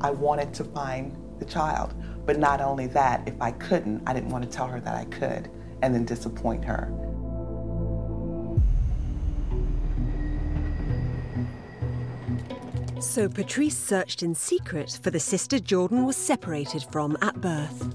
I wanted to find the child. But not only that, if I couldn't, I didn't want to tell her that I could and then disappoint her. So Patrice searched in secret for the sister Jordan was separated from at birth.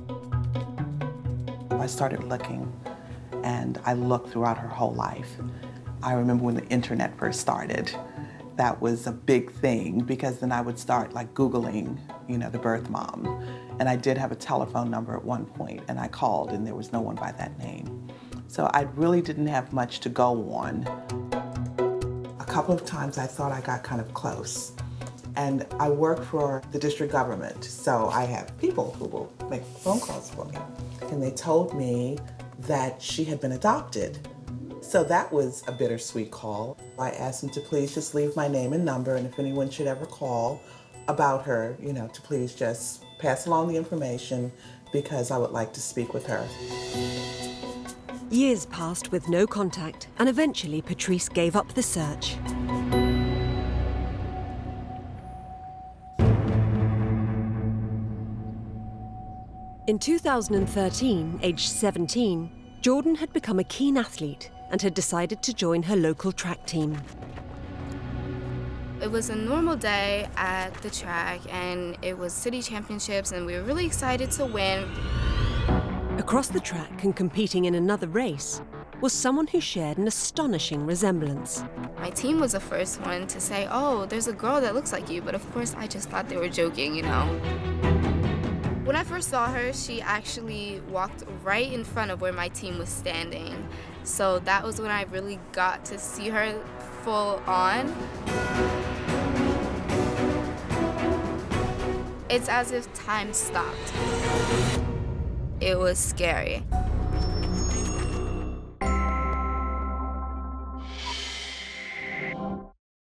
I started looking, and I looked throughout her whole life. I remember when the internet first started, that was a big thing, because then I would start like Googling, you know, the birth mom. And I did have a telephone number at one point, and I called, and there was no one by that name. So I really didn't have much to go on. A couple of times I thought I got kind of close. And I work for the district government, so I have people who will make phone calls for me. And they told me that she had been adopted. So that was a bittersweet call. I asked them to please just leave my name and number, and if anyone should ever call about her, you know, to please just pass along the information, because I would like to speak with her. Years passed with no contact, and eventually Patrice gave up the search. In 2013, aged 17, Jordan had become a keen athlete and had decided to join her local track team. It was a normal day at the track, and it was city championships, and we were really excited to win. Across the track and competing in another race was someone who shared an astonishing resemblance. My team was the first one to say, "Oh, there's a girl that looks like you," but of course I just thought they were joking, you know. When I first saw her, she actually walked right in front of where my team was standing. So that was when I really got to see her full on. It's as if time stopped. It was scary.